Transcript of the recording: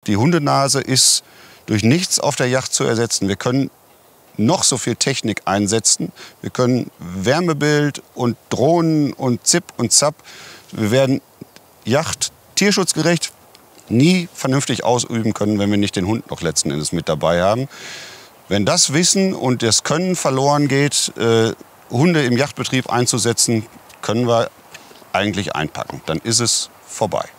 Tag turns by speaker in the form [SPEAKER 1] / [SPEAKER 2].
[SPEAKER 1] Die Hundenase ist durch nichts auf der Yacht zu ersetzen. Wir können noch so viel Technik einsetzen. Wir können Wärmebild und Drohnen und Zip und Zap. Wir werden Yacht tierschutzgerecht nie vernünftig ausüben können, wenn wir nicht den Hund noch letzten Endes mit dabei haben. Wenn das Wissen und das Können verloren geht, Hunde im Yachtbetrieb einzusetzen, können wir eigentlich einpacken. Dann ist es vorbei.